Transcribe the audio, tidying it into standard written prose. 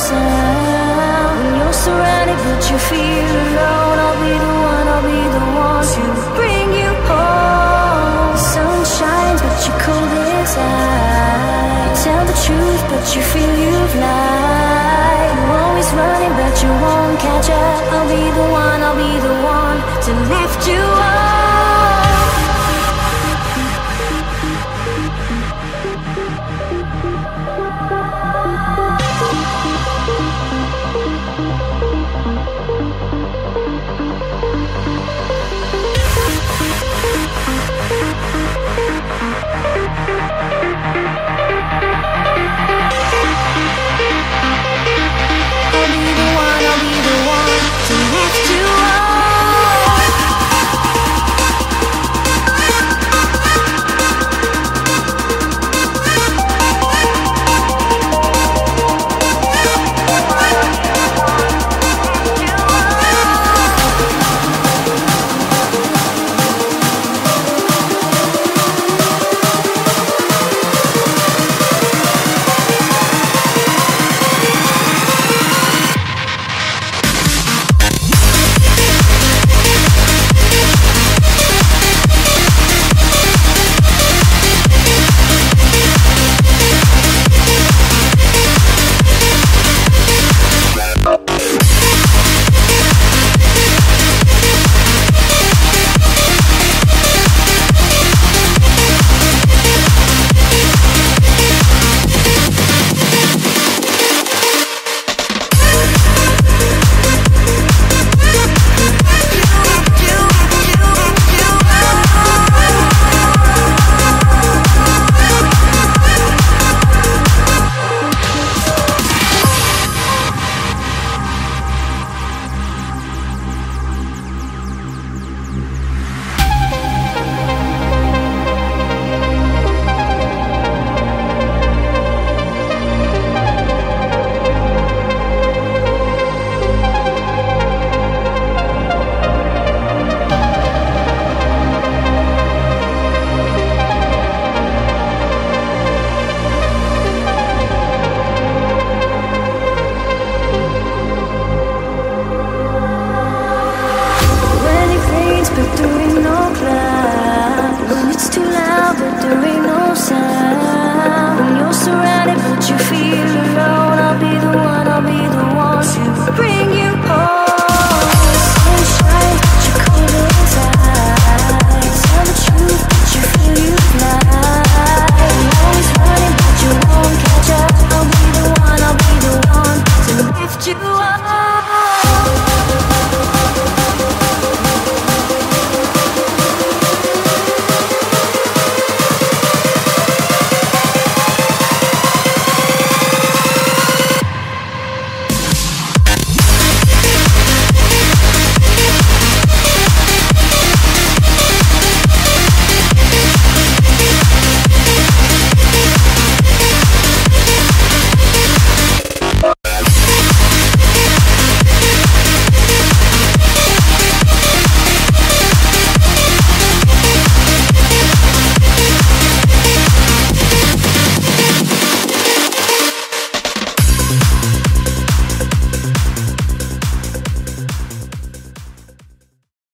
sound. When you're surrounded but you feel alone, I'll be the one, I'll be the one to bring you home. The sun shines but you're cold inside. You tell the truth but you feel you've lied. You're always running but you won't catch up. I'll be the one, I'll be the one to lift you